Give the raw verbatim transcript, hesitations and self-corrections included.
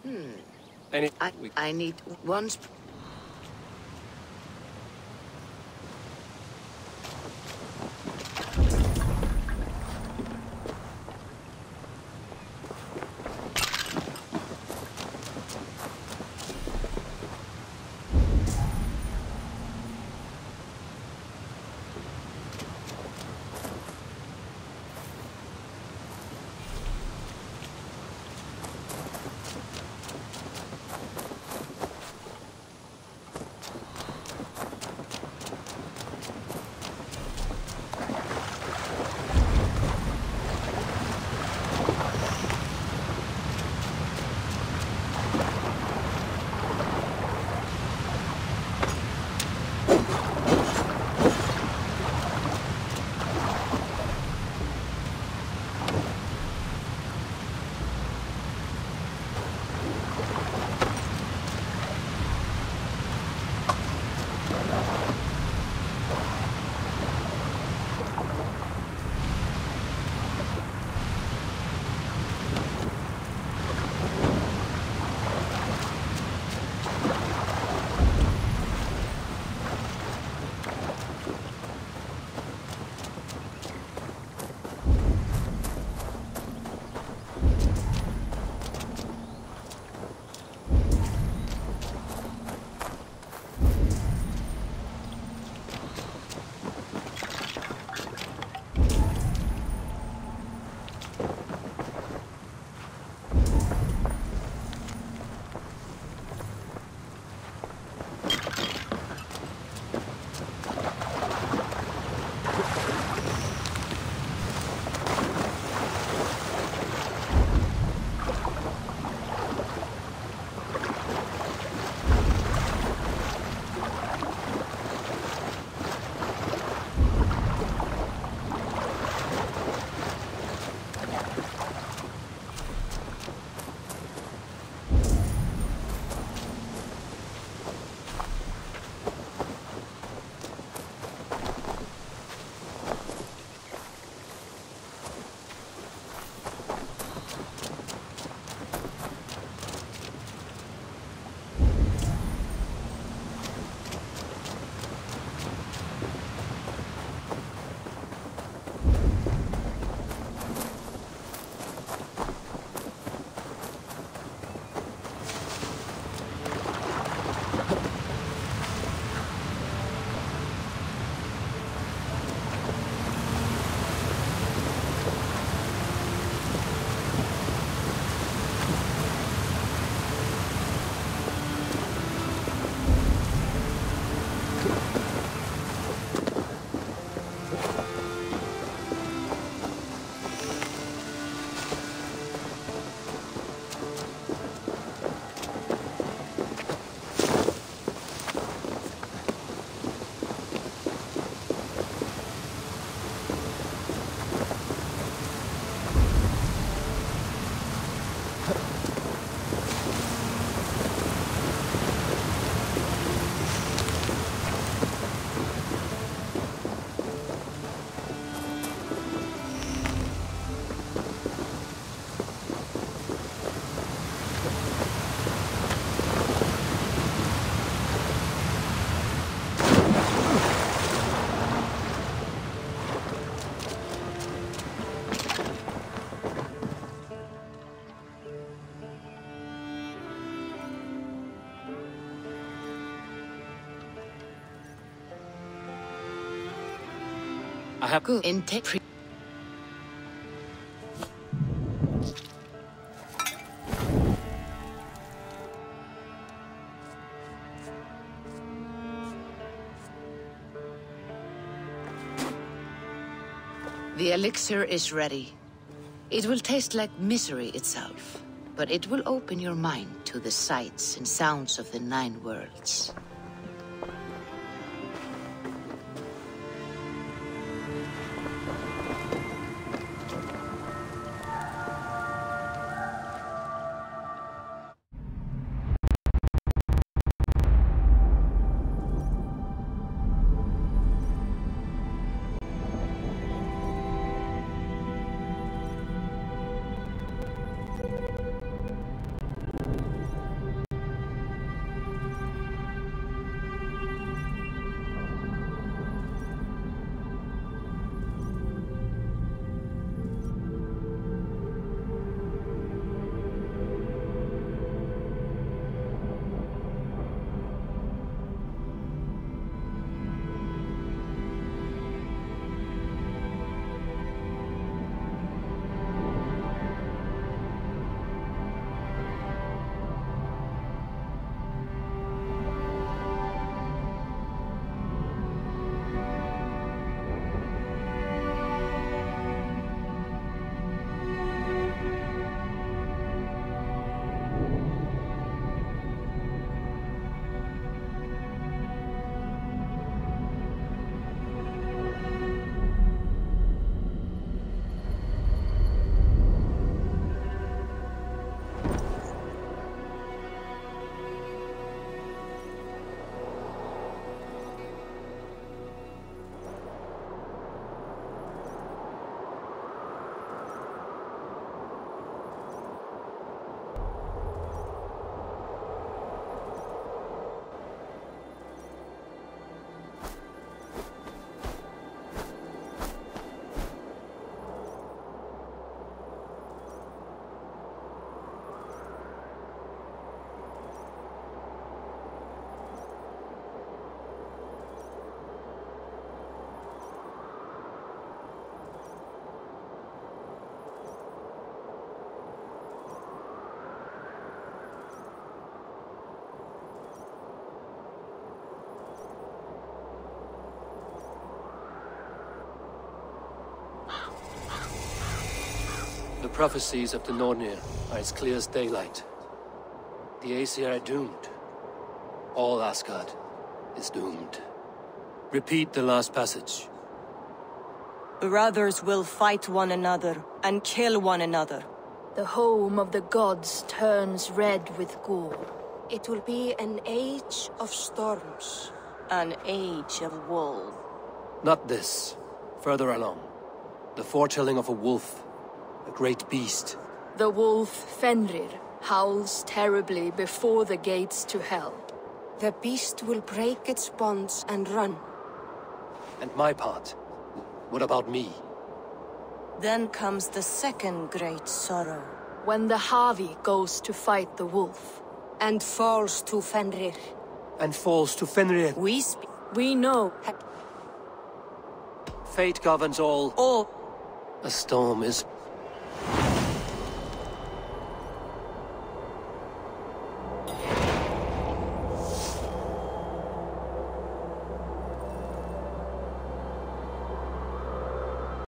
Any I, we I need one sp- I have good intake. The elixir is ready. It will taste like misery itself, but it will open your mind to the sights and sounds of the Nine Worlds. prophecies of the Nornir are as clear as daylight. The Aesir are doomed. All Asgard is doomed. Repeat the last passage. Brothers will fight one another and kill one another. The home of the gods turns red with gore. It will be an age of storms. An age of wool. Not this. Further along. The foretelling of a wolf. A great beast. The wolf Fenrir howls terribly before the gates to hell. The beast will break its bonds and run. And my part? What about me? Then comes the second great sorrow. When the Havi goes to fight the wolf. And falls to Fenrir. And falls to Fenrir. We speak. We know. Fate governs all. All. A storm is